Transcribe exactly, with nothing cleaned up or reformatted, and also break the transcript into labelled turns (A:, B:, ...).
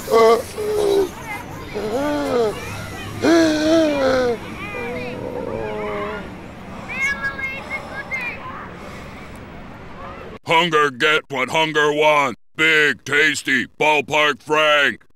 A: Hunger get what hunger wants. Big, tasty, BallPark Frank.